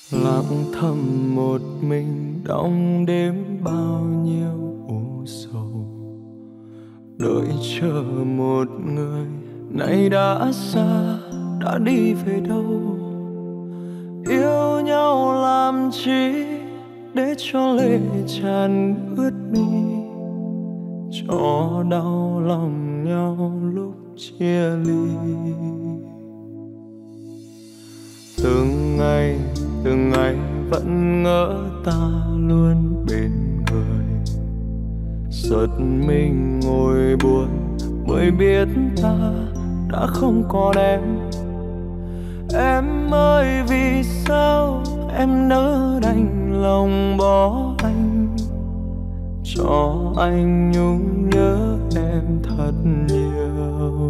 Lặng thầm một mình đong đếm bao nhiêu u sầu, đợi chờ một người nay đã xa, đã đi về đâu. Yêu nhau làm chi để cho lệ tràn ướt mi, cho đau lòng nhau lúc chia ly. Từng ngày vẫn ngỡ ta luôn bên người, giật mình ngồi buồn mới biết ta đã không còn em. Em ơi vì sao em nỡ đành lòng bỏ anh, cho anh nhung nhớ em thật nhiều.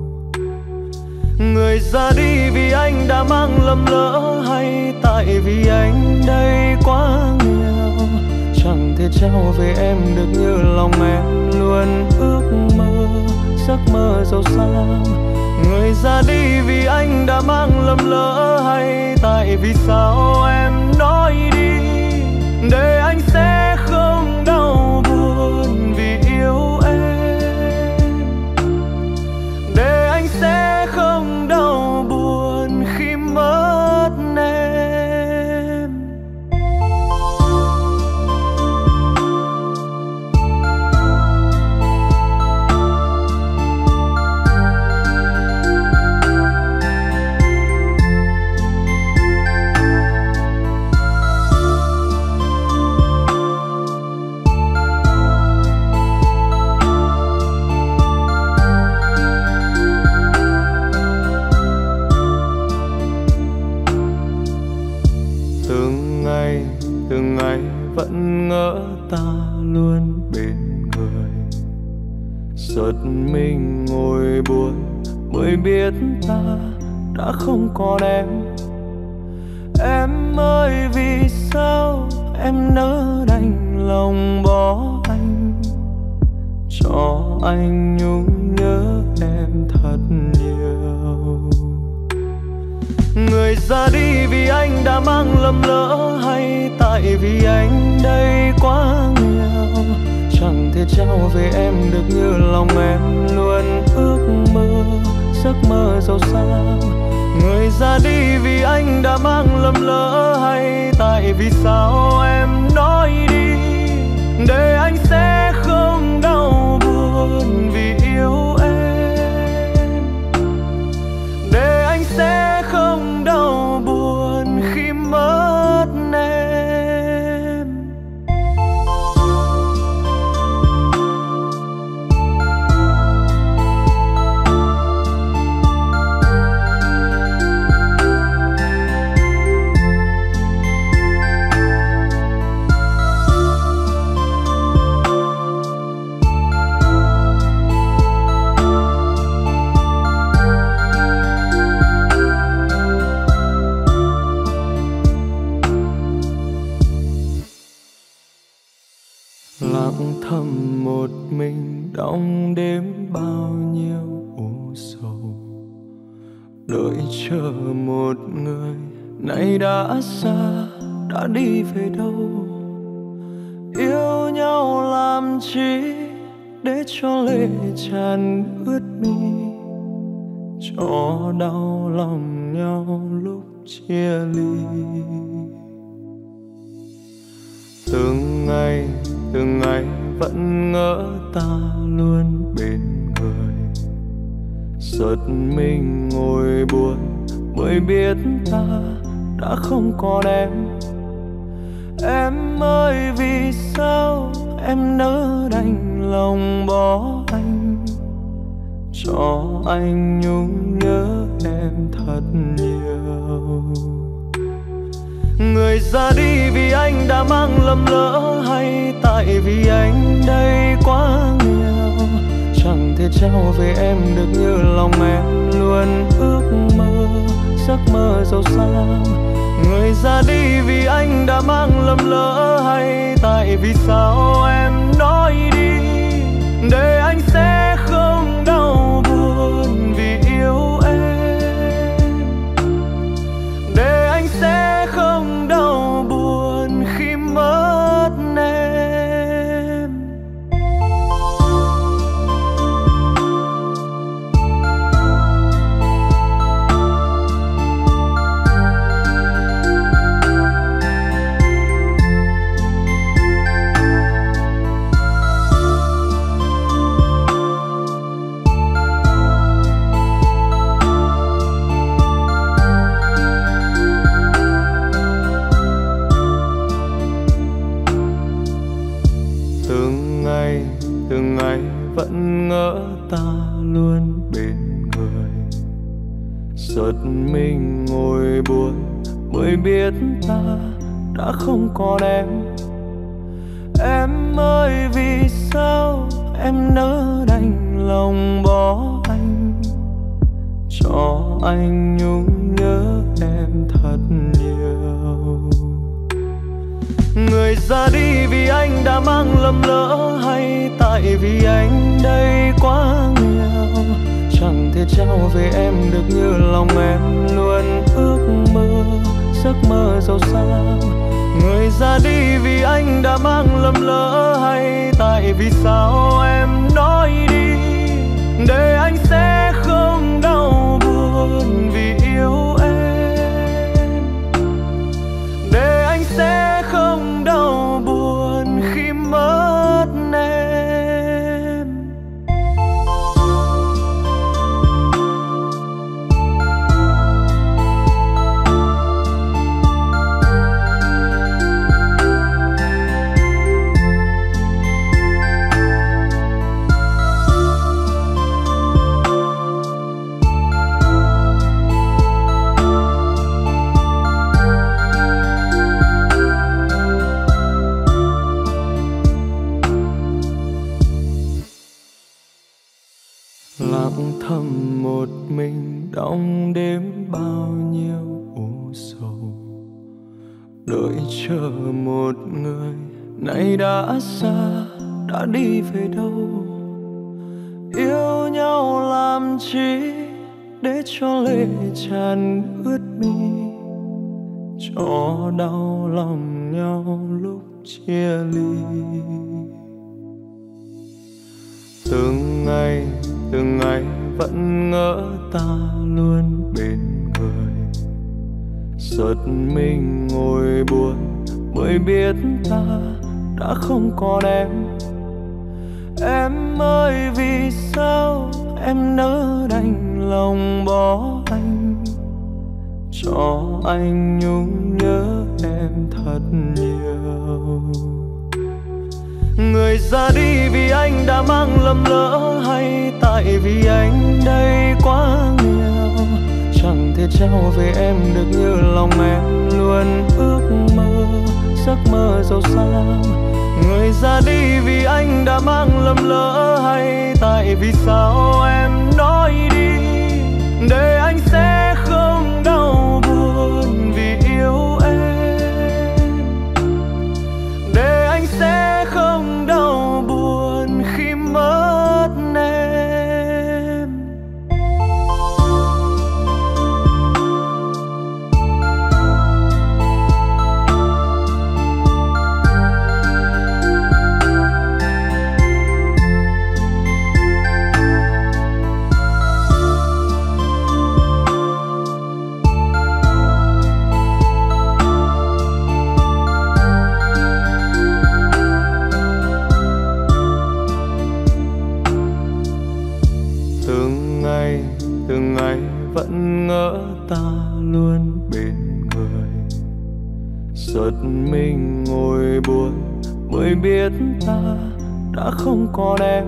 Người ra đi vì anh đã mang lầm lỡ, hay tại vì anh đây quá nghèo, chẳng thể trao về em được như lòng em luôn ước mơ, giấc mơ giàu sang. Người ra đi vì anh đã mang lầm lỡ, hay tại vì sao em nói đi để anh sẽ không đau buồn vì yêu em, để anh sẽ không đau buồn khi mất em. Từng ngày vẫn ngỡ ta luôn bên người, giật mình ngồi buồn mới biết ta đã không còn em. Em ơi vì sao em nỡ đành lòng bỏ anh, cho anh nhung nhớ em thật nhiều. Người ra đi vì anh đã mang lầm lỡ, hay tại vì anh đây quá nghèo, chẳng thể trao về em được như lòng em luôn ước mơ, giấc mơ giàu sang. Người ra đi vì anh đã mang lầm lỡ, hay tại vì sao em nói đi để anh sẽ không đau buồn vì yêu em, để anh sẽ không đau buồn khi mất em. Lặng thầm một mình đong đếm bao nhiêu u sầu, đợi chờ một người nay đã xa, đã đi về đâu. Yêu nhau làm chi để cho lệ tràn ướt mi, cho đau lòng nhau lúc chia ly. Từng ngày vẫn ngỡ ta luôn bên người, giật mình ngồi buồn mới biết ta đã không còn em. Em ơi vì sao em nỡ đành lòng bỏ anh, cho anh nhung nhớ em thật nhiều. Người ra đi vì anh đã mang lầm lỡ, hay tại vì anh đây quá nghèo, chẳng thể trao về em được như lòng em luôn ước mơ, giấc mơ giàu sang. Người ra đi vì anh đã mang lầm lỡ, hay tại vì sao em nói đi để anh sẽ không đau buồn vì yêu em, để anh sẽ không đau bởi biết ta đã không còn em. Em ơi vì sao em nỡ đành lòng bỏ anh, cho anh nhung nhớ em thật nhiều. Người ra đi vì anh đã mang lầm lỡ, hay tại vì anh đây quá nghèo, chẳng thể trao về em được như lòng em luôn ước mơ, giấc mơ giàu sang. Người ra đi vì anh đã mang lầm lỡ, hay tại vì sao em nói đi để anh sẽ không đau buồn vì yêu em, để anh sẽ không đau buồn khi mất em. Lặng thầm một mình đong đêm bao nhiêu u sầu, đợi chờ một người nay đã xa, đã đi về đâu. Yêu nhau làm chi để cho lệ tràn ướt mi, cho đau lòng nhau lúc chia ly. Từng ngày vẫn ngỡ ta luôn bên người, giật mình ngồi buồn bởi biết ta đã không còn em. Em ơi vì sao em nỡ đành lòng bỏ anh, cho anh nhung nhớ em thật nhiều. Người ra đi vì anh đã mang lầm lỡ, hay tại vì anh đây quá nghèo, chẳng thể trao về em được như lòng em luôn ước mơ, giấc mơ giàu sang. Người ra đi vì anh đã mang lầm lỡ, hay tại vì sao em nói đi để anh sẽ không đau buồn vì yêu em, để anh sẽ không đau buồn khi mất em. Từng ngày vẫn ngỡ ta luôn bên người, giật mình ngồi buồn bởi biết ta đã không còn em.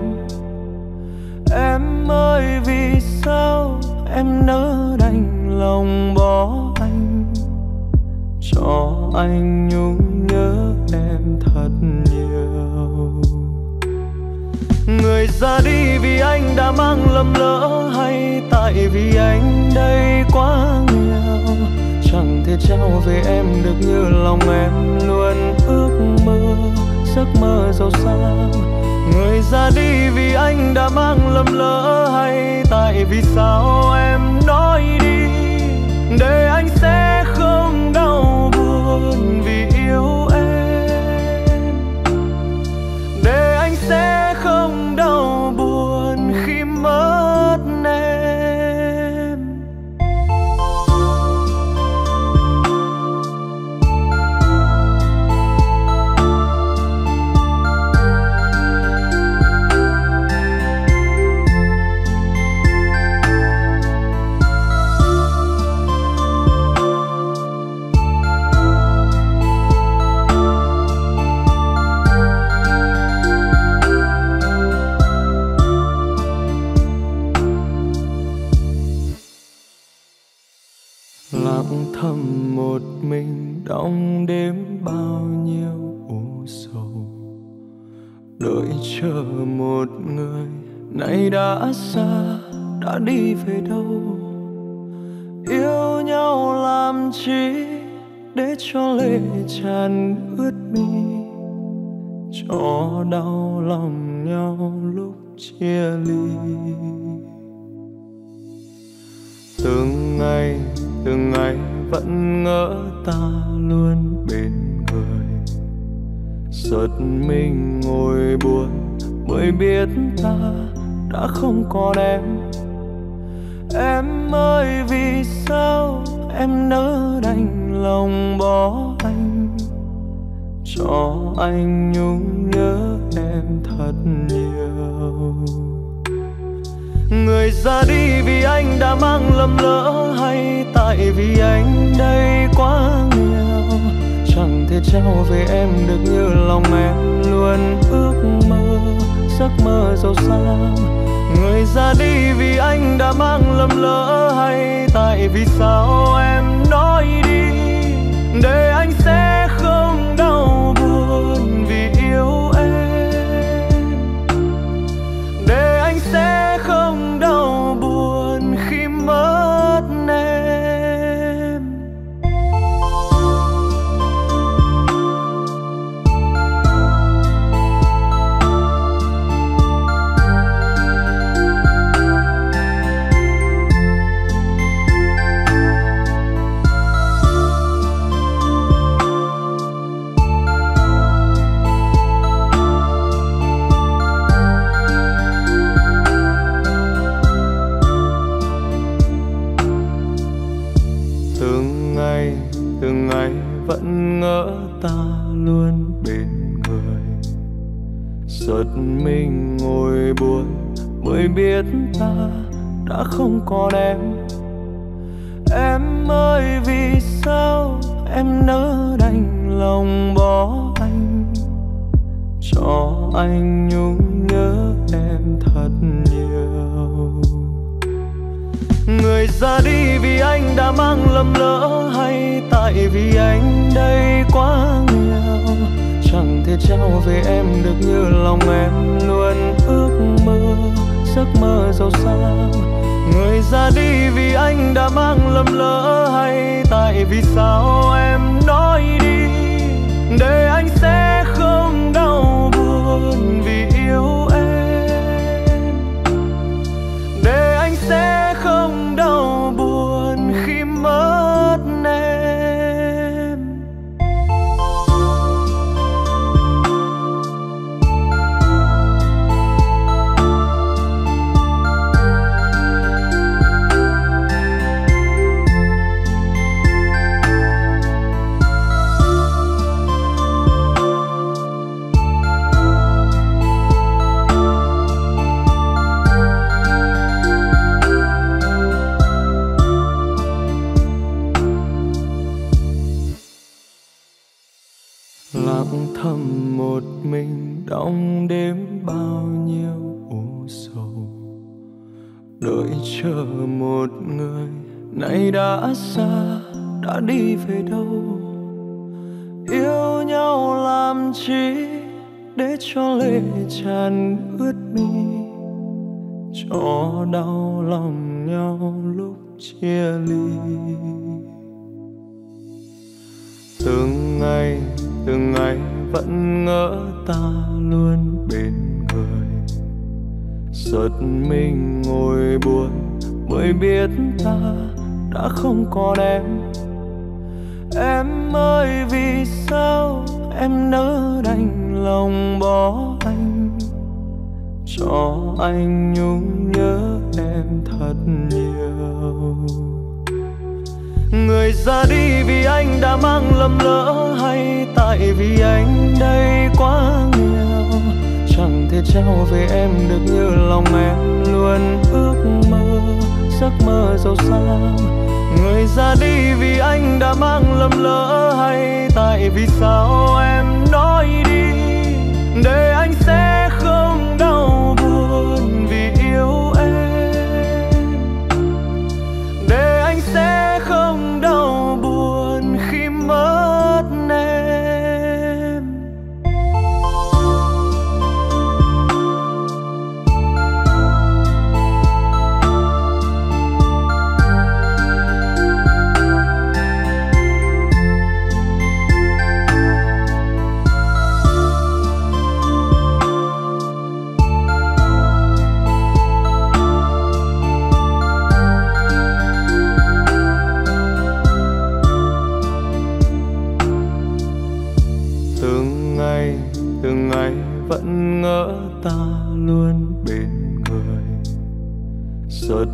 Em ơi vì sao em nỡ đành lòng bỏ anh, cho anh nhung nhớ em thật nhiều. Người ra đi vì anh đã mang lầm lỡ, hay tại vì anh đây quá nghèo, chẳng thể trao về em được như lòng em luôn ước mơ, giấc mơ giàu sang. Người ra đi vì anh đã mang lầm lỡ, hay tại vì sao em nói đi để anh sẽ không đau buồn vì yêu em, để anh sẽ không đau buồn khi mất em. một mình đong đếm bao nhiêu u sầu, đợi chờ một người nay đã xa, đã đi về đâu. Yêu nhau làm chi để cho lệ tràn ướt mi, cho đau lòng nhau lúc chia ly. Từng ngày vẫn ngỡ ta luôn bên người, giật mình ngồi buồn mới biết ta đã không còn em. Em ơi vì sao em nỡ đành lòng bỏ anh, cho anh nhung nhớ em thật nhiều. Người ra đi vì anh đã mang lầm lỡ, hay tại vì anh đây quá nghèo, chẳng thể trao về em được như lòng em luôn ước mơ, giấc mơ giàu sang. Người ra đi vì anh đã mang lầm lỡ, hay tại vì sao em nói đi để anh sẽ không đau buồn vì yêu em, để anh sẽ không đau buồn khi mất em. Từng ngày vẫn ngỡ ta luôn bên người, giật mình ngồi buồn mới biết ta đã không còn em. Em ơi vì sao em nỡ đành lòng bỏ anh, cho anh nhung nhớ em thật nhiều. Người ra đi vì anh đã mang lầm lỡ, hay tại vì anh đây quá nghèo, chẳng thể trao về em được như lòng em luôn ước mơ, giấc mơ giàu sang. Người ra đi vì anh đã mang lầm lỡ, hay tại vì sao em nói đi để anh sẽ không đau buồn vì yêu em, để anh sẽ không đau buồn khi mất em. Lặng thầm một mình đong đếm bao nhiêu u sầu, đợi chờ một người nay đã xa, đã đi về đâu. Yêu nhau làm chi để cho lệ tràn ướt mi, cho đau lòng nhau lúc chia ly. Từng ngày vẫn ngỡ ta luôn bên người, giật mình ngồi buồn mới biết ta đã không còn em. Em ơi vì sao em nỡ đành lòng bỏ anh, cho anh nhung nhớ em thật nhiều. Người ra đi vì anh đã mang lầm lỡ, hay tại vì anh đây quá nghèo, chẳng thể trao về em được như lòng em luôn ước mơ, giấc mơ giàu sang. Người ra đi vì anh đã mang lầm lỡ, hay tại vì sao em nói đi để anh sẽ không đau buồn vì yêu em, để anh sẽ không đau buồn khi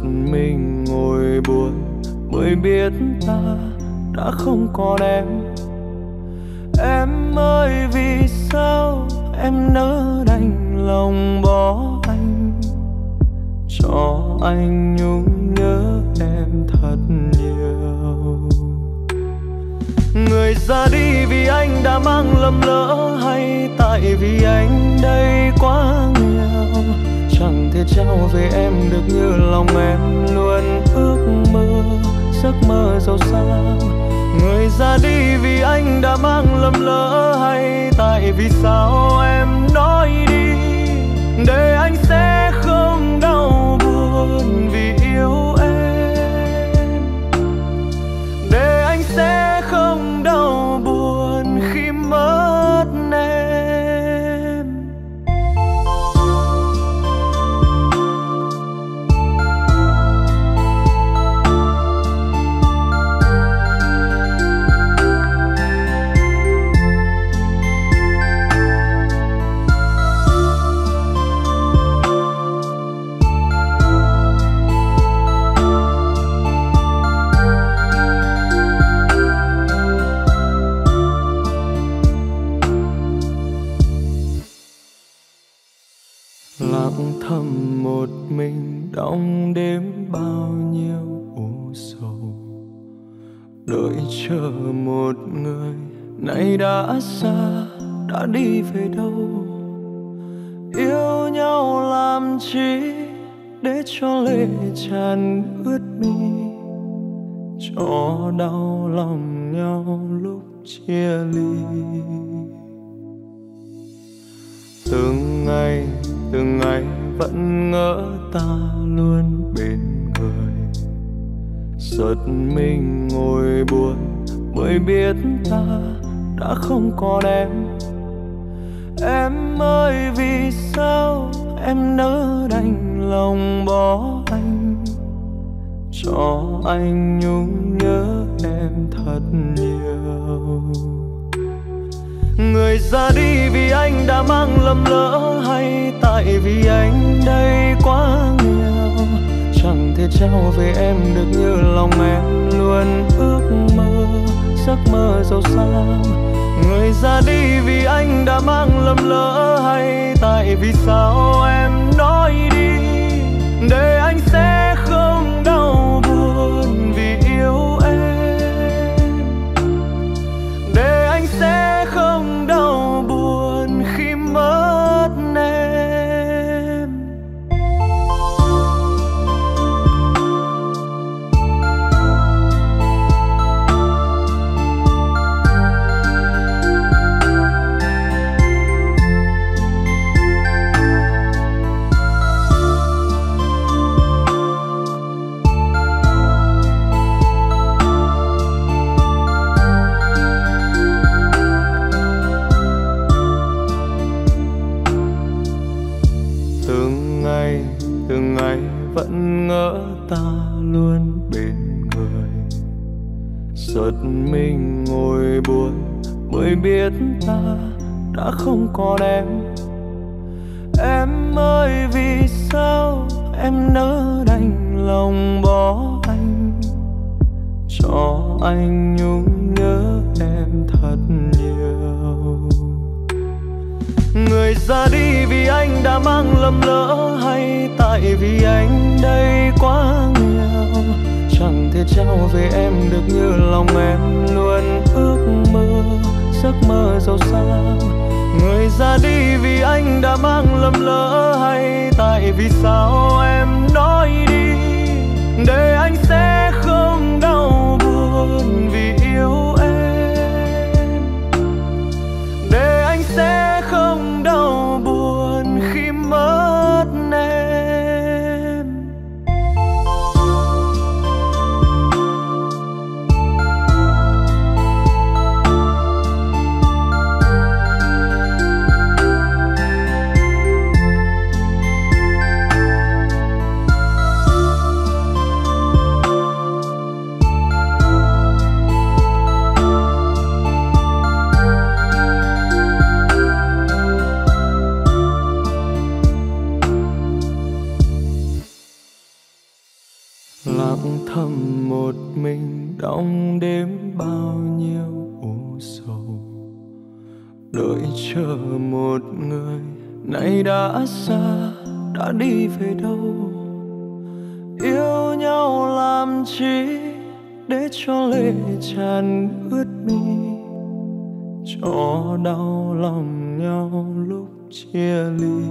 mình ngồi buồn mới biết ta đã không còn em. Em ơi vì sao em nỡ đành lòng bỏ anh, cho anh nhung nhớ em thật nhiều. Người ra đi vì anh đã mang lầm lỡ, hay tại vì anh đây quá nghèo, chẳng thể trao về em được như lòng em luôn ước mơ, giấc mơ giàu sang. Người ra đi vì anh đã mang lầm lỡ, hay tại vì sao em nói đi để anh sẽ không đau buồn vì yêu em, để anh sẽ không đau buồn khi mất em. Lặng thầm một mình đong đêm bao nhiêu u sầu, đợi chờ một người nay đã xa, đã đi về đâu. Yêu nhau làm chi để cho lệ tràn ướt mi, cho đau lòng nhau lúc chia ly. Từng ngày vẫn ngỡ ta luôn bên người, giật mình ngồi buồn mới biết ta đã không còn em. Em ơi vì sao em nỡ đành lòng bỏ anh, cho anh nhung nhớ em thật nhiều. Người ra đi vì anh đã mang lầm lỡ, hay tại vì anh đây quá nghèo, chẳng thể trao về em được như lòng em luôn ước mơ, giấc mơ giàu sang. Người ra đi vì anh đã mang lầm lỡ, hay tại vì sao em nói đi để anh sẽ không đau buồn vì yêu em, để anh sẽ không đau buồn khi mất em. Từng ngày vẫn ngỡ ta luôn bên người, giật mình ngồi buồn mới biết ta đã không còn em. Em ơi vì sao em nỡ đành lòng bỏ anh, cho anh nhung nhớ em thật nhiều. Người ra đi vì anh đã mang lầm lỡ, hay tại vì anh đây quá nghèo, chẳng thể trao về em được như lòng em luôn ước mơ, giấc mơ giàu sang. Người ra đi vì anh đã mang lầm lỡ, hay tại vì sao em nói đi để anh sẽ không đau buồn vì yêu em, để anh sẽ không đau buồn khi mất em. mình đong đếm bao nhiêu u sầu, đợi chờ một người nay đã xa, đã đi về đâu. Yêu nhau làm chi để cho lệ tràn ướt mi, cho đau lòng nhau lúc chia ly.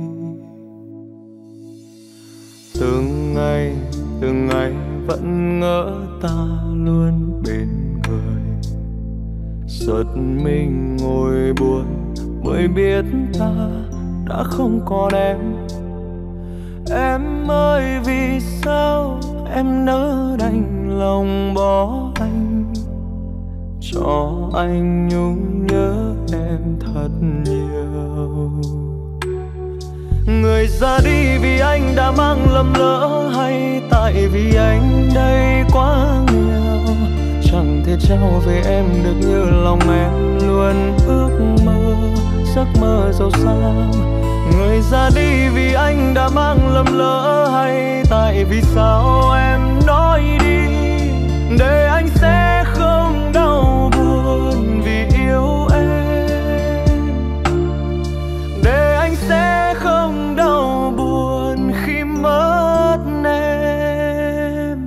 Từng ngày vẫn ngỡ ta luôn bên người, giật mình ngồi buồn mới biết ta đã không còn em. Em ơi vì sao em nỡ đành lòng bỏ anh, cho anh nhung nhớ em thật nhiều. Người ra đi vì anh đã mang lầm lỡ, hay tại vì anh đây quá nghèo, chẳng thể trao về em được như lòng em luôn ước mơ, giấc mơ giàu sang. Người ra đi vì anh đã mang lầm lỡ, hay tại vì sao em nói đi để anh sẽ không đau buồn vì yêu em, để anh sẽ không đau buồn khi mất em.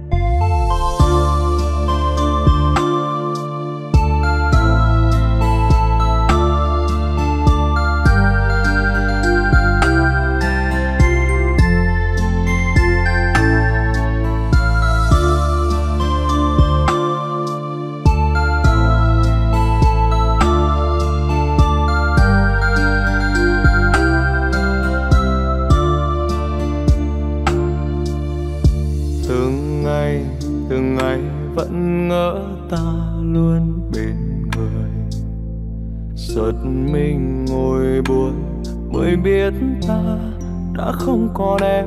Từng ngày vẫn ngỡ ta luôn bên người, giật mình ngồi buồn mới biết ta đã không còn em.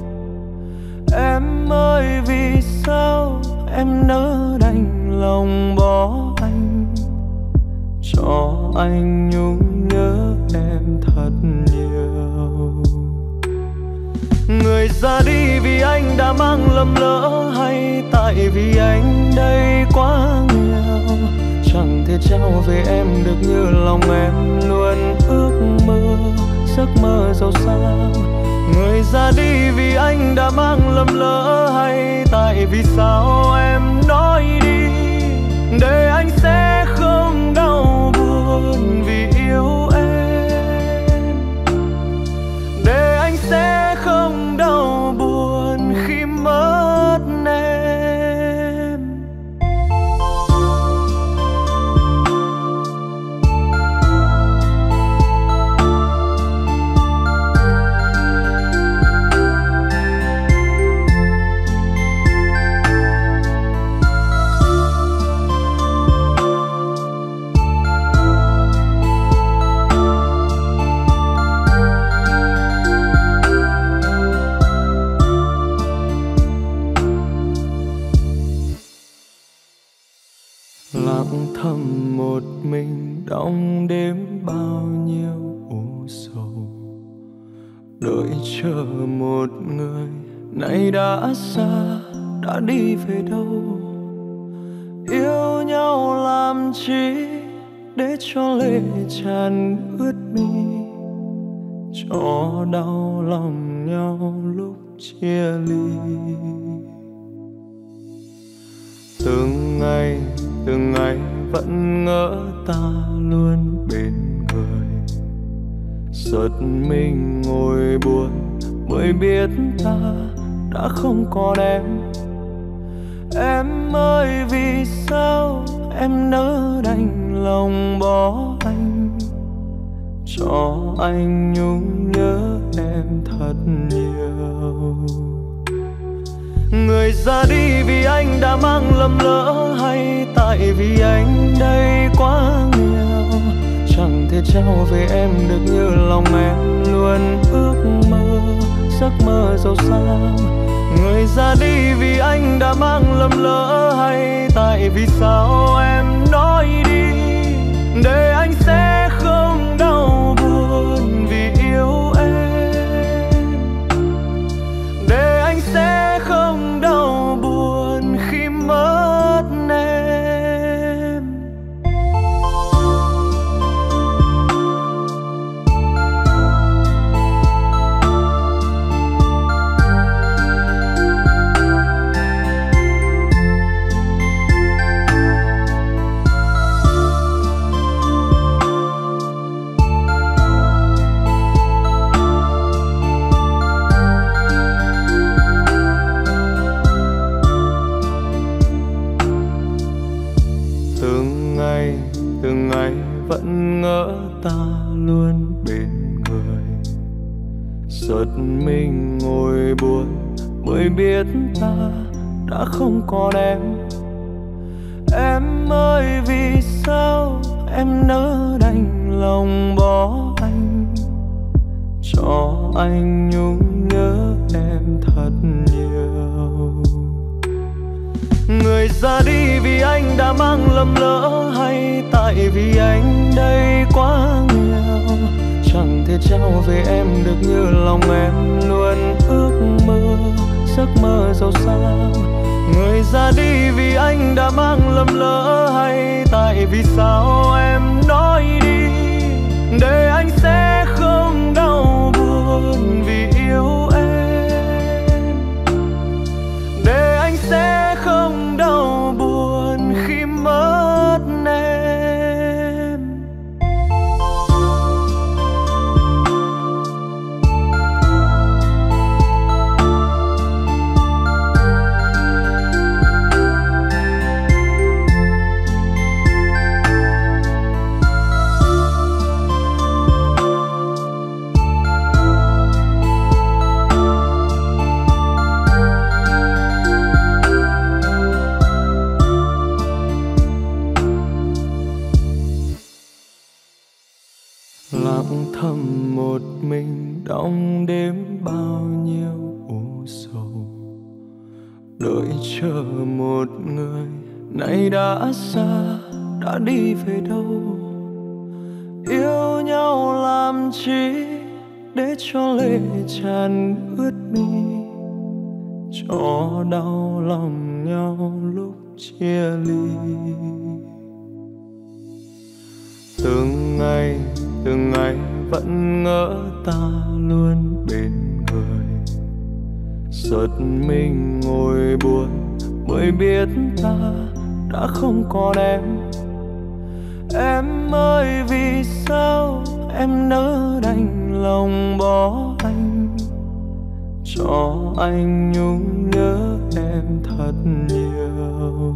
Em ơi vì sao em nỡ đành lòng bỏ anh, cho anh nhung nhớ em thật nhiều. Người ra đi vì anh đã mang lầm lỡ, hay tại vì anh đây quá nghèo, chẳng thể trao về em được như lòng em luôn ước mơ, giấc mơ giàu sang. Người ra đi vì anh đã mang lầm lỡ, hay tại vì sao em nói đi để anh sẽ không đau buồn vì yêu em, để anh sẽ không đau buồn khi mất em. Lặng thầm một mình đong đếm bao nhiêu u sầu, đợi chờ một người nay đã xa, đã đi về đâu. Yêu nhau làm chi để cho lệ tràn ướt mi, cho đau lòng nhau lúc chia ly. Từng ngày vẫn ngỡ ta luôn bên người, giật mình ngồi buồn mới biết ta đã không còn em. Em ơi vì sao em nỡ đành lòng bỏ anh, cho anh nhung nhớ em thật nhiều. Người ra đi vì anh đã mang lầm lỡ, hay tại vì anh đây quá nghèo, chẳng thể trao về em được như lòng em luôn ước mơ, giấc mơ giàu sang. Người ra đi vì anh đã mang lầm lỡ, hay tại vì sao em nói đi để anh sẽ không đau buồn vì yêu em, để anh sẽ không đau buồn khi từng ngày vẫn ngỡ ta luôn bên người. Giật mình ngồi buồn mới biết ta đã không còn em. Em ơi vì sao em nỡ đành lòng bỏ anh, cho anh nhung nhớ em thật nhiều. Người ra đi vì anh đã mang lầm lỡ, hay tại vì anh đây quá nghèo, chẳng thể trao về em được như lòng em luôn ước mơ, giấc mơ giàu sang. Người ra đi vì anh đã mang lầm lỡ, hay tại vì sao em nói đi để anh sẽ không đau buồn vì yêu em, để anh sẽ không đau buồn khi mất em. Lặng thầm một mình đong đếm bao nhiêu u sầu, đợi chờ một người nay đã xa, đã đi về đâu. Yêu nhau làm chi để cho lệ tràn ướt mi, cho đau lòng nhau lúc chia ly. Từng ngày vẫn ngỡ ta luôn bên người. Giật mình ngồi buồn mới biết ta đã không còn em. Em ơi vì sao em nỡ đành lòng bỏ anh, cho anh nhung nhớ em thật nhiều.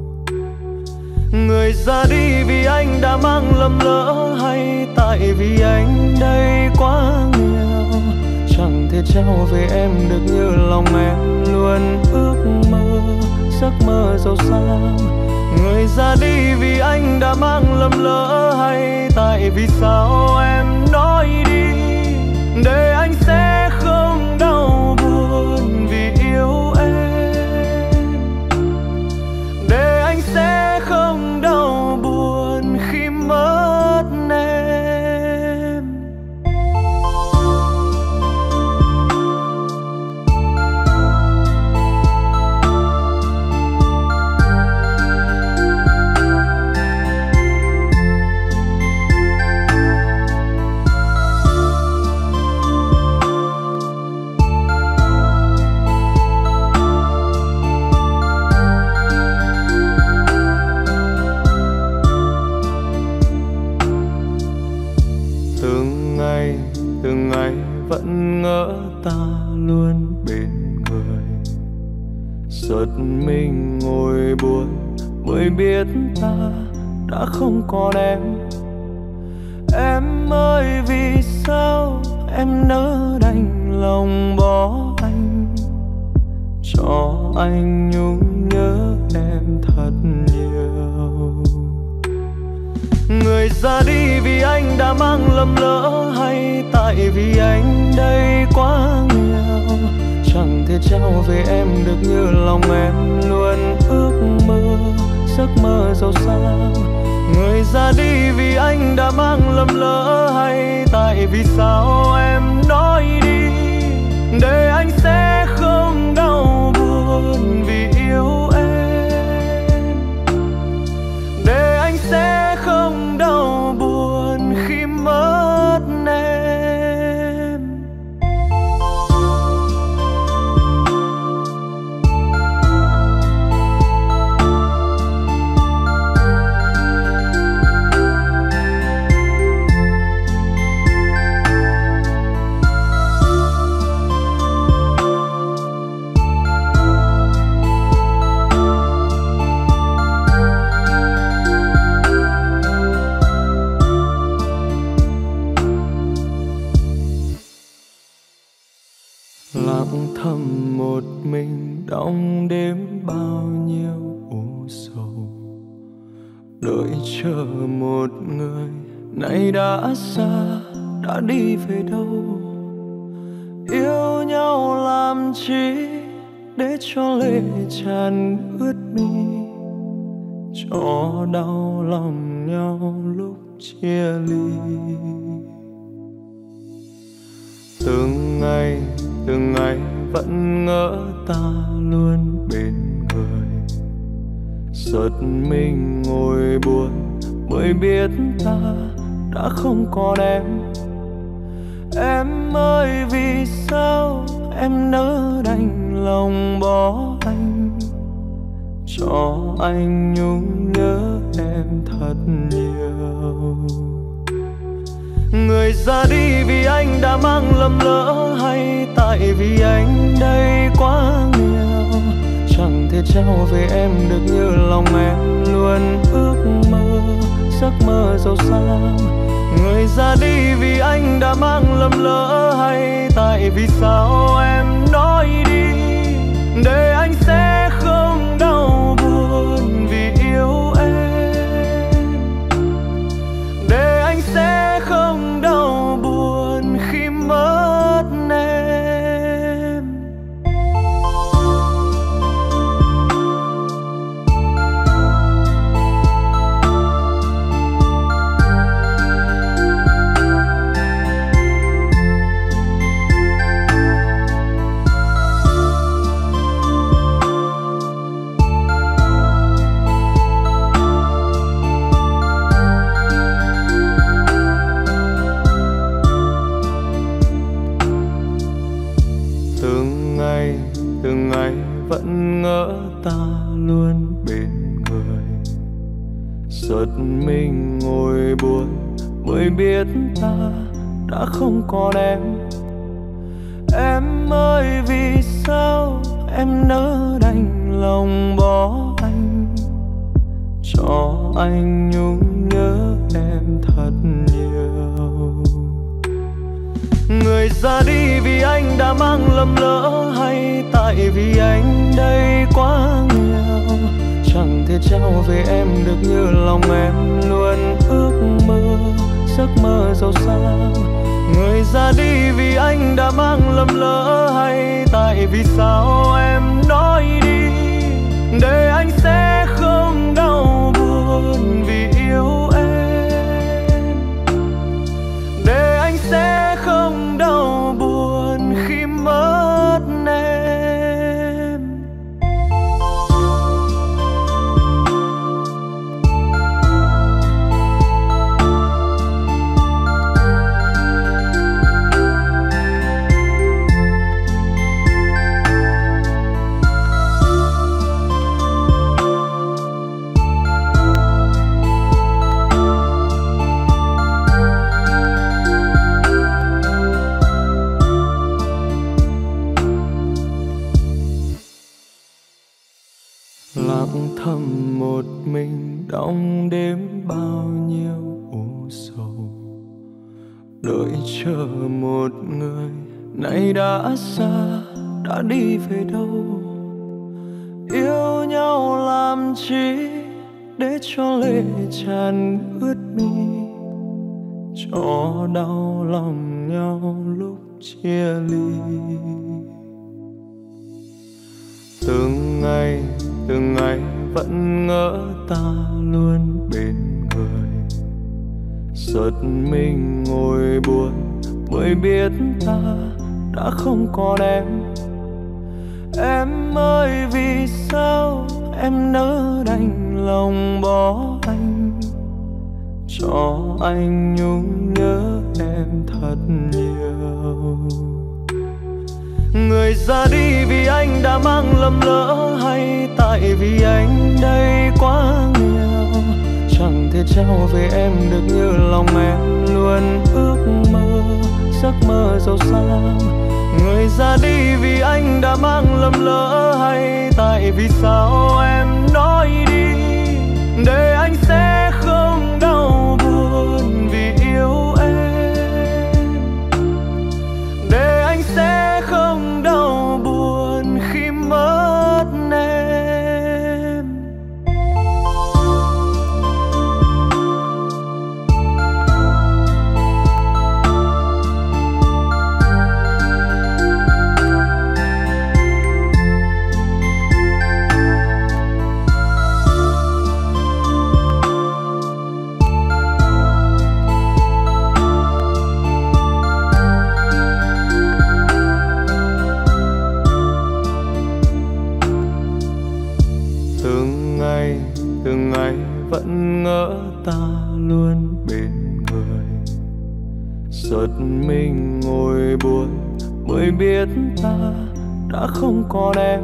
Người ra đi vì anh đã mang lầm lỡ, hay tại vì anh đây quá nghèo, chẳng thể trao về em được như lòng em luôn ước mơ, giấc mơ giàu sang. Người ra đi vì anh đã mang lầm lỡ, hay tại vì sao em nói đi để anh sẽ không đau buồn vì yêu em, để anh sẽ không đau buồn khi mất em. Từng ngày vẫn ngỡ ta luôn bên người. Giật mình ngồi buồn mới biết ta đã không còn em. Em ơi vì sao em nỡ đành lòng bỏ anh, cho anh nhung nhớ em thật nhiều. Người ra đi vì anh đã mang lầm lỡ, hay tại vì anh đây quá nghèo, chẳng thể trao về em được như lòng em luôn ước mơ, giấc mơ giàu sang. Người ra đi vì anh đã mang lầm lỡ, hay tại vì sao em nói đi để anh sẽ không đau buồn vì yêu em, để anh sẽ không đau buồn khi mất em. mình đong đếm bao nhiêu u sầu, đợi chờ một người nay đã xa, đã đi về đâu. Yêu nhau làm chi để cho lệ tràn ướt mi, cho đau lòng nhau lúc chia ly. Từng ngày vẫn ngỡ ta luôn bên người, giật mình ngồi buồn mới biết ta đã không còn em. Em ơi vì sao em nỡ đành lòng bỏ anh, cho anh nhung nhớ em thật nhiều. Người ra đi vì anh đã mang lầm lỡ, hay tại vì anh đây quá nghèo, chẳng thể trao về em được như lòng em luôn ước mơ, giấc mơ giàu sang. Người ra đi vì anh đã mang lầm lỡ, hay tại vì sao em nói đi để anh sẽ không đau buồn vì yêu em, để anh sẽ không đau buồn khi mất em. Từng ngày vẫn ngỡ ta luôn bên người, giật mình ngồi buồn mới biết ta đã không còn em. Em ơi vì sao em nỡ đành lòng bỏ anh, cho anh nhung nhớ em thật nhiều. Người ra đi vì anh đã mang lầm lỡ, hay tại vì anh đây quá nghèo, chẳng thể trao về em được như lòng em luôn ước mơ, giấc mơ giàu sang. Người ra đi vì anh đã mang lầm lỡ, hay tại vì sao em nói đi để anh sẽ không đau buồn vì yêu em, để anh sẽ không đau buồn khi mất em. Lặng thầm một mình đong đếm bao nhiêu u sầu, đợi chờ một người nay đã xa, đã đi về đâu. Yêu nhau làm chi để cho lệ tràn ướt mi, cho đau lòng nhau lúc chia ly. Từng ngày vẫn ngỡ ta luôn bên người, giật mình ngồi buồn mới biết ta đã không còn em. Em ơi vì sao em nỡ đành lòng bỏ anh, cho anh nhung nhớ em thật nhiều. Người ra đi vì anh đã mang lầm lỡ, hay tại vì anh đây quá nghèo, chẳng thể trao về em được như lòng em luôn ước mơ, giấc mơ giàu sang. Người ra đi vì anh đã mang lầm lỡ, hay tại vì sao em nói đi để anh sẽ không đau buồn vì yêu em, để anh sẽ không đau buồn khi ta luôn bên người. Giật mình ngồi buồn mới biết ta đã không còn em.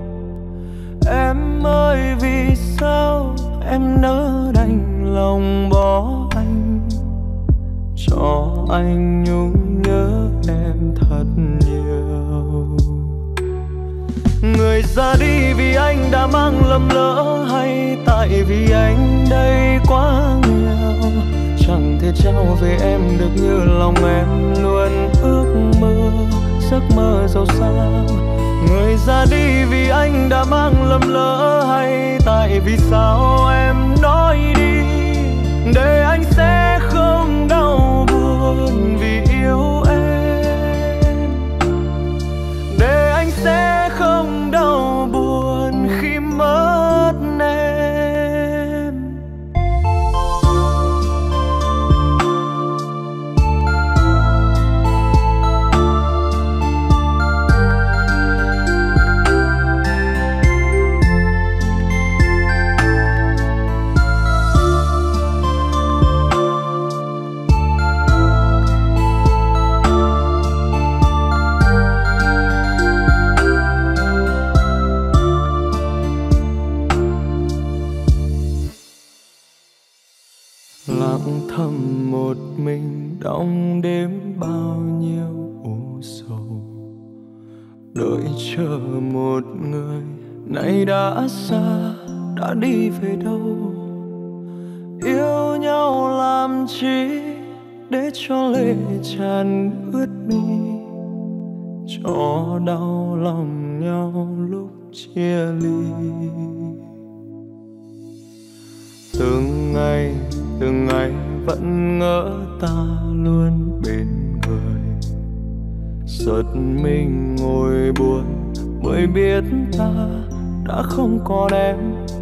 Em ơi vì sao em nỡ đành lòng bỏ anh, cho anh nhung nhớ em thật nhiều. Người ra đi vì anh đã mang lầm lỡ, hay tại vì anh đây quá nghèo, chẳng thể trao về em được như lòng em luôn ước mơ, giấc mơ giàu sang. Người ra đi vì anh đã mang lầm lỡ, hay tại vì sao em nói đi để anh sẽ không đau buồn vì yêu em, để anh sẽ không đau buồn khi mất em. Lặng thầm một mình đong đếm bao nhiêu u sầu, đợi chờ một người nay đã xa, đã đi về đâu. Yêu nhau làm chi để cho lệ tràn ướt mi, cho đau lòng nhau lúc chia ly. Từng ngày vẫn ngỡ ta luôn bên người. Giật mình ngồi buồn mới biết ta đã không còn em.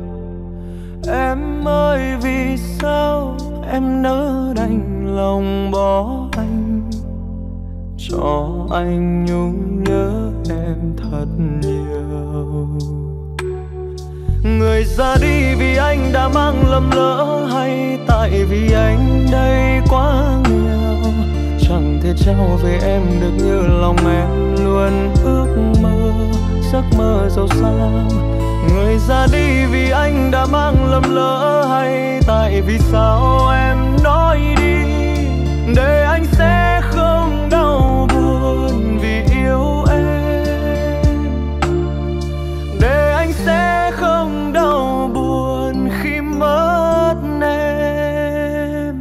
Em ơi vì sao em nỡ đành lòng bỏ anh, cho anh nhung nhớ em thật nhiều. Người ra đi vì anh đã mang lầm lỡ, hay tại vì anh đây quá nghèo, chẳng thể trao về em được như lòng em luôn ước mơ, giấc mơ giàu sang. Người ra đi vì anh đã mang lầm lỡ, hay tại vì sao em nói đi để anh sẽ không đau buồn vì yêu em, để anh sẽ không đau buồn khi mất em.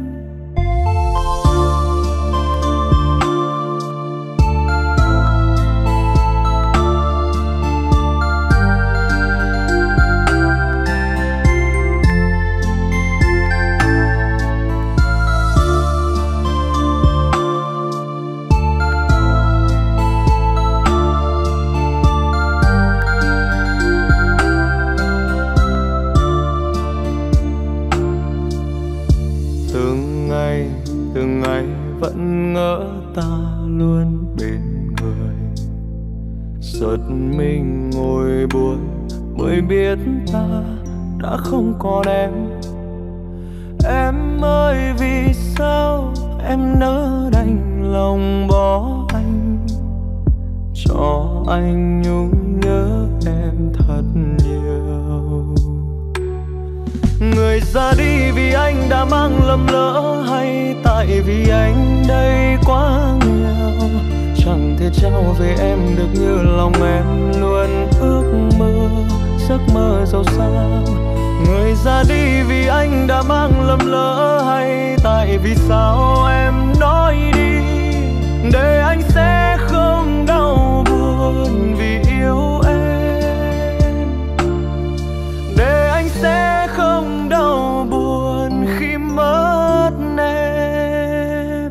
Từng ngày vẫn ngỡ ta luôn bên người. Giật mình ngồi buồn mới biết ta đã không còn em. Em ơi vì sao em nỡ đành lòng bỏ anh, cho anh nhung nhớ em thật nhiều. Người ra đi vì anh đã mang lầm lỡ, hay tại vì anh đây quá nghèo, chẳng thể trao về em được như lòng em luôn ước mơ, giấc mơ giàu sang. Người ra đi vì anh đã mang lầm lỡ, hay tại vì sao em nói đi để anh sẽ không đau buồn vì yêu em, để anh sẽ không đau buồn khi mất em.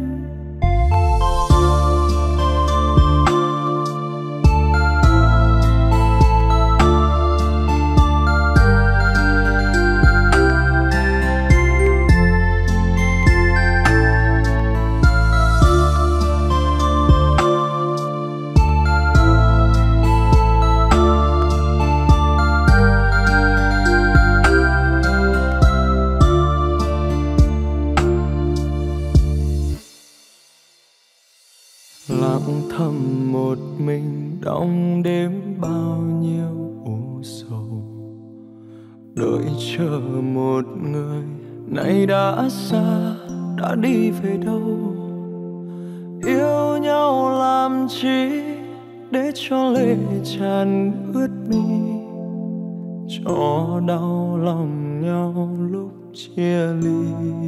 thầm một mình đong đếm bao nhiêu u sầu, đợi chờ một người nay đã xa, đã đi về đâu. Yêu nhau làm chi để cho lệ tràn ướt mi, cho đau lòng nhau lúc chia ly.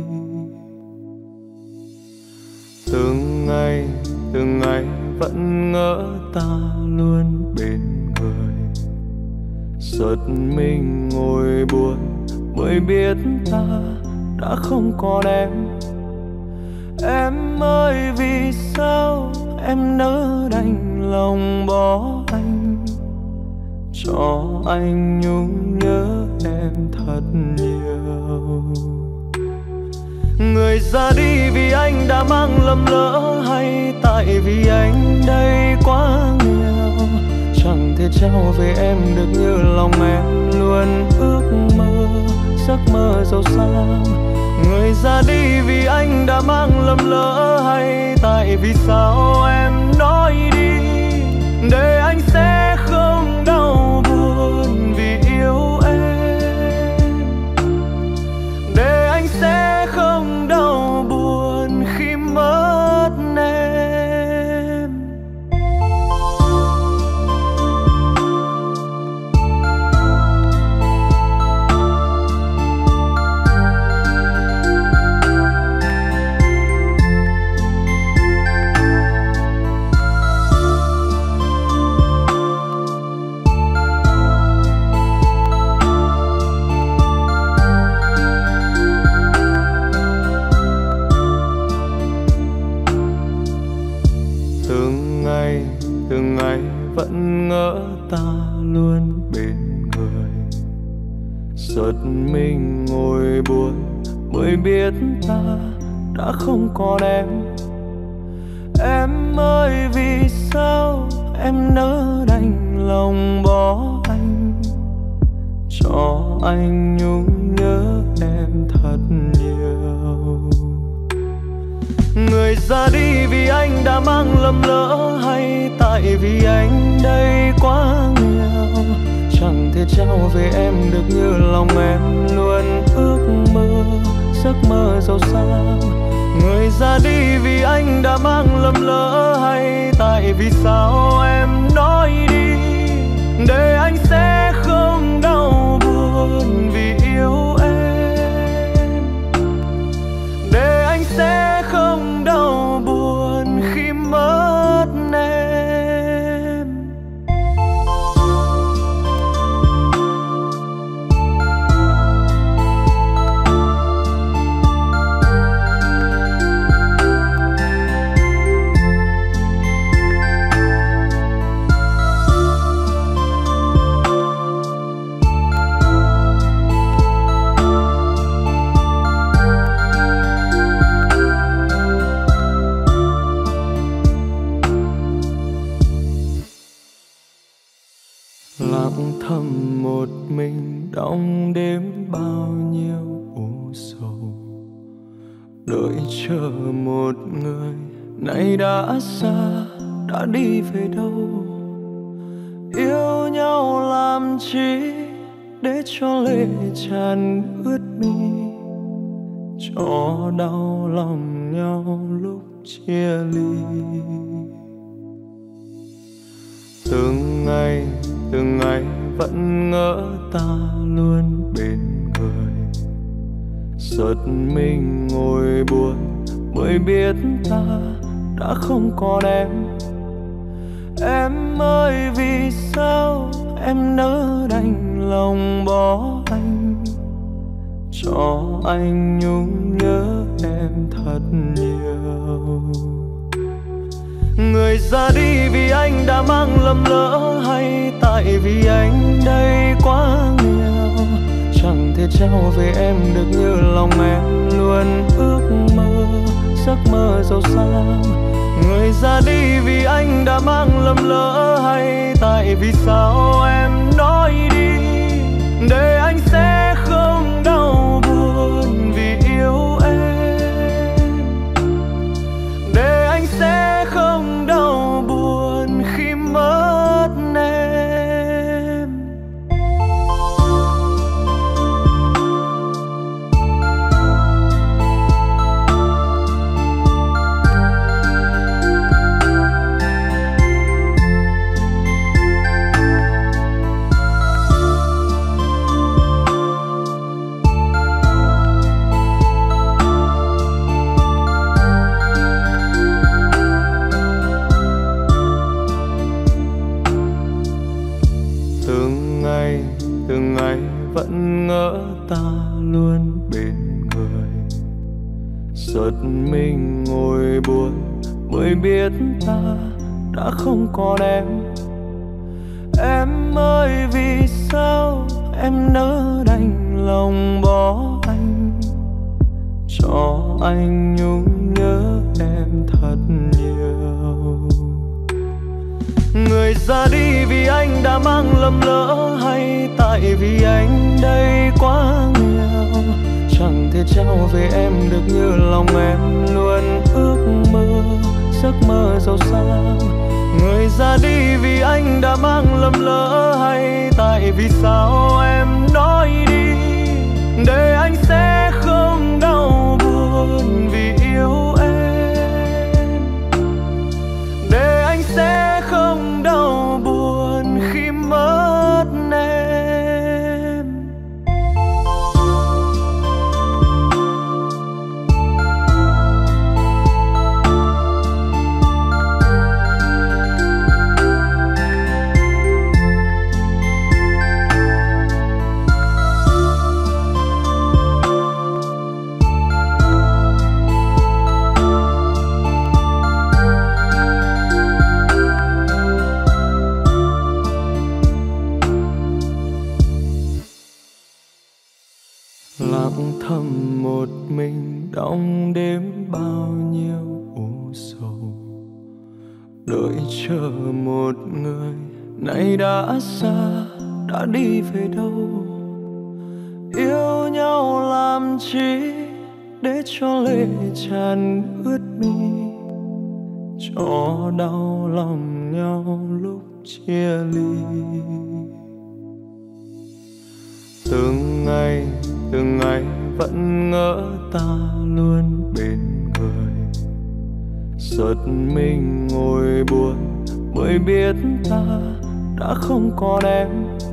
Từng ngày vẫn ngỡ ta luôn bên người, giật mình ngồi buồn mới biết ta đã không còn em. Em ơi vì sao em nỡ đành lòng bỏ anh, cho anh nhung nhớ em thật nhiều. Người ra đi vì anh đã mang lầm lỡ, hay tại vì anh đây quá nghèo, chẳng thể trao về em được như lòng em luôn ước mơ, giấc mơ giàu sang. Người ra đi vì anh đã mang lầm lỡ, hay tại vì sao em nói đi để anh sẽ không đau buồn vì yêu em, để anh sẽ không đau buồn khi mất em. Từng ngày vẫn ngỡ ta luôn bên người, giật mình ngồi buồn mới biết ta đã không còn em. Em ơi vì sao em nỡ đành lòng bỏ anh, cho anh nhung nhớ em thật nhiều. Người ra đi vì anh đã mang lầm lỡ, hay tại vì anh đây quá nghèo, chẳng thể trao về em được như lòng em luôn ước mơ, giấc mơ giàu sang. Người ra đi vì anh đã mang lầm lỡ, hay tại vì sao em nói đi để anh sẽ không đau buồn vì yêu em, để anh sẽ không đau buồn khi mất em. Lặng thầm một mình đong đếm bao nhiêu u sầu, đợi chờ một người nay đã xa, đã đi về đâu. Yêu nhau làm chi để cho lệ tràn ướt mi, cho đau lòng nhau lúc chia ly. Từng ngày vẫn ngỡ ta luôn bên người, giật mình ngồi buồn mới biết ta đã không còn em. Em ơi vì sao em nỡ đành lòng bỏ anh, cho anh nhung nhớ em thật nhiều. Người ra đi vì anh đã mang lầm lỡ, hay tại vì anh đây quá nghèo, chẳng thể trao về em được như lòng em luôn ước mơ, giấc mơ giàu sang. Người ra đi vì anh đã mang lầm lỡ, hay tại vì sao em nói đi để anh sẽ không đau buồn vì yêu em, để anh sẽ không đau buồn giật mình ngồi buồn mới biết ta đã không còn em. Em ơi vì sao em nỡ đành lòng bỏ anh, cho anh nhung nhớ em thật nhiều. Người ra đi vì anh đã mang lầm lỡ, hay tại vì anh đây quá nghèo, chẳng thể trao về em được như lòng em luôn ước mơ, giấc mơ giàu sang. Người ra đi vì anh đã mang lầm lỡ, hay tại vì sao em nói đi để anh sẽ không đau buồn vì yêu em, để anh sẽ không đau buồn khi mất em. Lặng thầm một mình đong đêm bao nhiêu u sầu, đợi chờ một người nay đã xa, đã đi về đâu. Yêu nhau làm chi để cho lệ tràn ướt mi, cho đau lòng nhau lúc chia ly. Từng ngày vẫn ngỡ ta luôn bên người, giật mình ngồi buồn mới biết ta đã không còn em.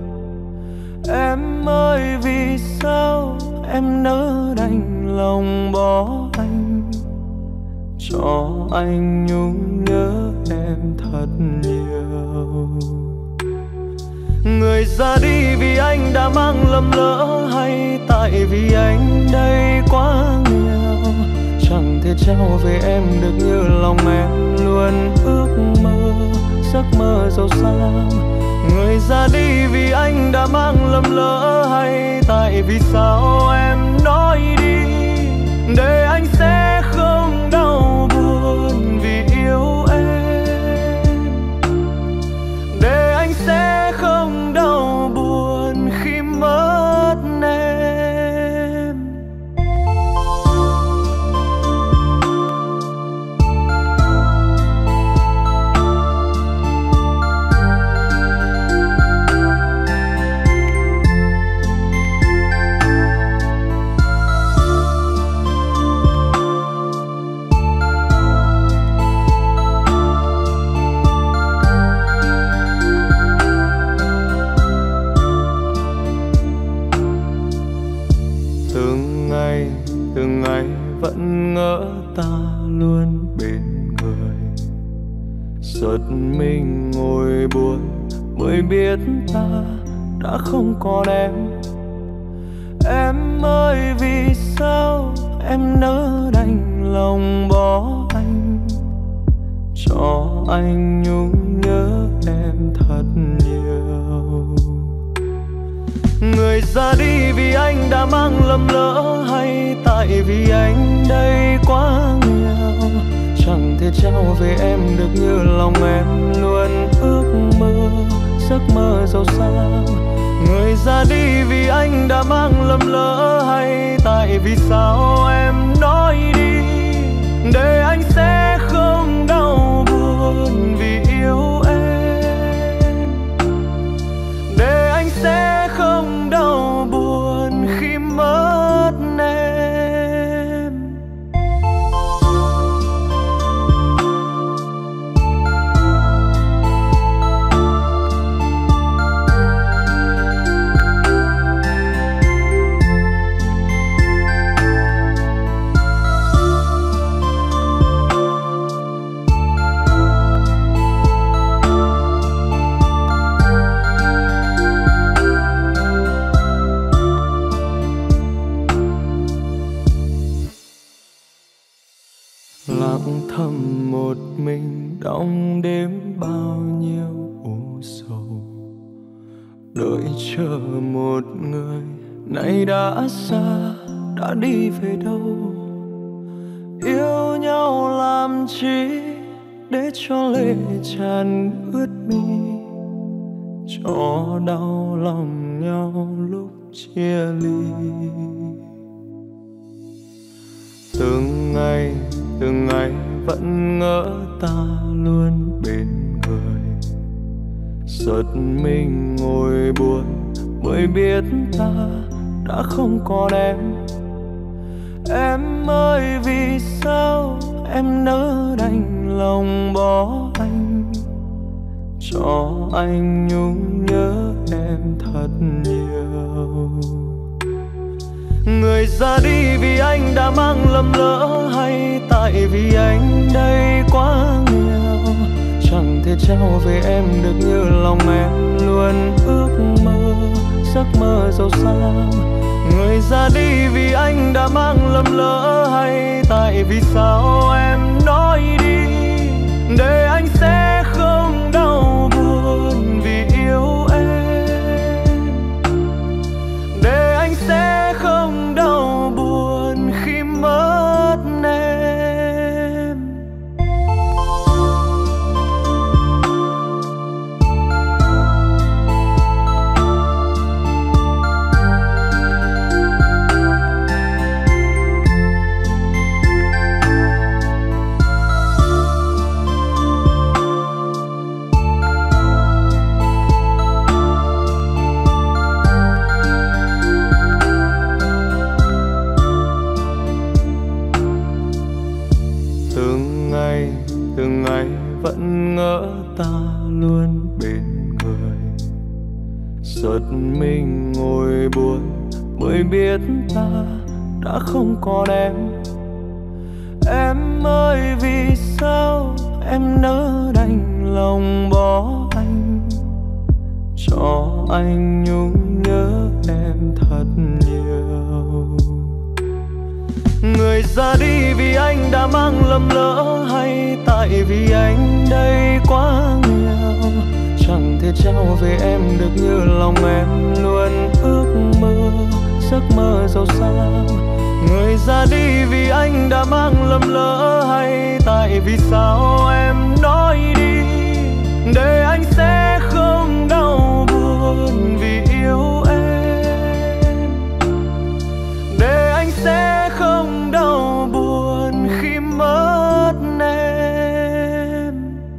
Em ơi vì sao em nỡ đành lòng bỏ anh, cho anh nhung nhớ em thật nhiều. Người ra đi vì anh đã mang lầm lỡ, hay tại vì anh đây quá nghèo, chẳng thể trao về em được như lòng em luôn ước mơ, giấc mơ giàu sang. Người ra đi vì anh đã mang lầm lỡ, hay tại vì sao em nói đi để anh sẽ không đau buồn vì yêu em, để anh sẽ không đau buồn khi mất em. Từng ngày vẫn ngỡ ta luôn bên người, giật mình ngồi buồn mới biết ta đã không còn em. Em ơi vì sao em nỡ đành lòng bỏ anh, cho anh nhung nhớ em thật nhiều. Người ra đi vì anh đã mang lầm lỡ, hay tại vì anh đây quá nghèo, chẳng thể trao về em được như lòng em luôn ước mơ, giấc mơ giàu sang. Người ra đi vì anh đã mang lầm lỡ, hay tại vì sao em nói đi để anh sẽ không đau buồn vì yêu em, để anh sẽ không đau buồn khi mất em. Lặng thầm một mình đong đếm bao nhiêu u sầu, đợi chờ một người nay đã xa, đã đi về đâu. Yêu nhau làm chi để cho lệ tràn ướt mi, cho đau lòng nhau lúc chia ly. Từng ngày vẫn ngỡ ta luôn bên người, giật mình ngồi buồn mới biết ta đã không còn em. Em ơi vì sao em nỡ đành lòng bỏ anh, cho anh nhung nhớ em thật nhiều. Người ra đi vì anh đã mang lầm lỡ, hay tại vì anh đây quá nghèo, chẳng thể trao về em được như lòng em luôn ước mơ, giấc mơ giàu sang. Người ra đi vì anh đã mang lầm lỡ, hay tại vì sao em nói đi để anh sẽ không đau buồn vì yêu em, để anh sẽ không đau buồn khi mất em. Từng ngày vẫn ngỡ ta luôn bên người, giật mình ngồi buồn mới biết ta đã không còn em. Em ơi vì sao em nỡ đành lòng bỏ anh, cho anh nhung nhớ em thật nhiều. Người ra đi vì anh đã mang lầm lỡ, hay tại vì anh đây quá nghèo, chẳng thể trao về em được như lòng em luôn ước mơ, giấc mơ giàu sang. Người ra đi vì anh đã mang lầm lỡ, hay tại vì sao em nói đi để anh sẽ không đau buồn vì yêu em, để anh sẽ không đau buồn khi mất em.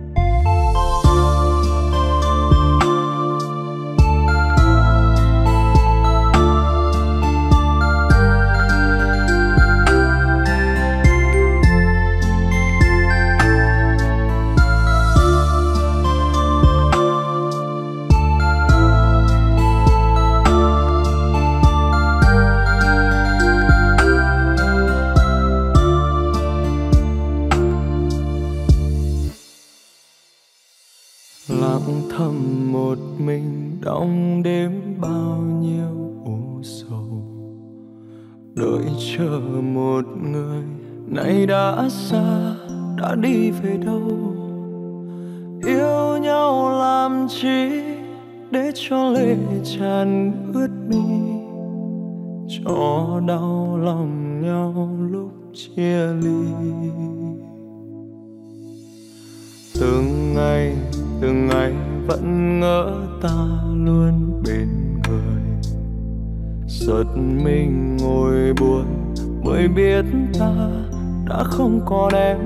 Lặng thầm một mình đong đếm bao nhiêu u sầu, đợi chờ một người nay đã xa, đã đi về đâu. Yêu nhau làm chi để cho lệ tràn ướt mi, cho đau lòng nhau lúc chia ly. Từng ngày vẫn ngỡ ta luôn bên người, giật mình ngồi buồn mới biết ta đã không còn em.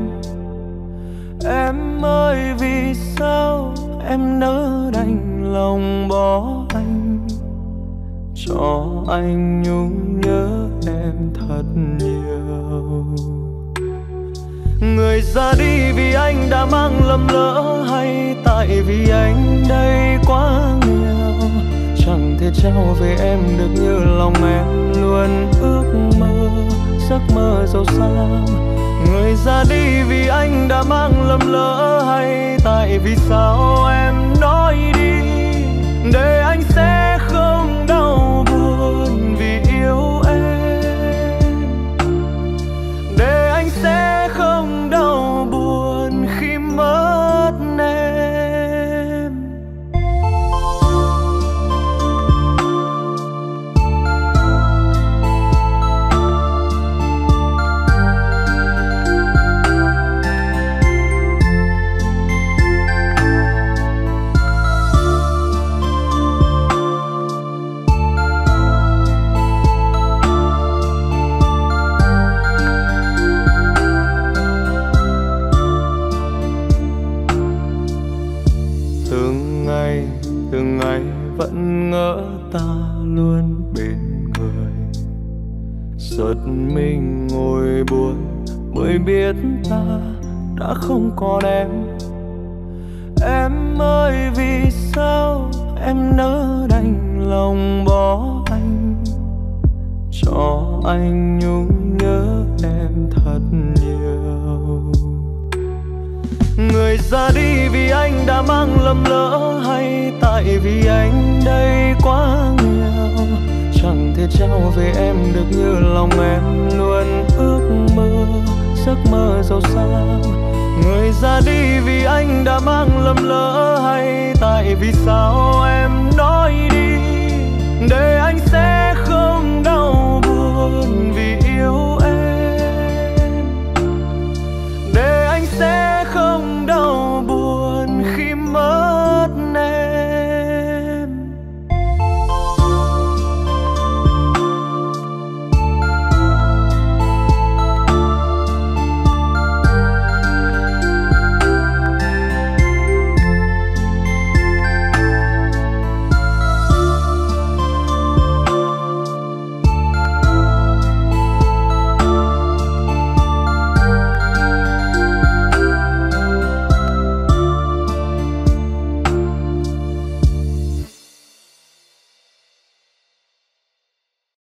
Em ơi vì sao em nỡ đành lòng bỏ anh, cho anh nhung nhớ em thật nhiều. Người ra đi vì anh đã mang lầm lỡ, hay tại vì anh đây quá nghèo, chẳng thể trao về em được như lòng em luôn ước mơ, giấc mơ giàu sang. Người ra đi vì anh đã mang lầm lỡ, hay tại vì sao em nói đi để anh sẽ không đau buồn vì yêu em, để anh sẽ không đau buồn mới biết ta đã không còn em. Em ơi vì sao em nỡ đành lòng bỏ anh, cho anh nhung nhớ em thật nhiều. Người ra đi vì anh đã mang lầm lỡ, hay tại vì anh đây quá nghèo, chẳng thể trao về em được như lòng em luôn ước mơ, giấc mơ giàu sang. Người ra đi vì anh đã mang lầm lỡ, hay tại vì sao em nói đi để anh sẽ không đau buồn, vì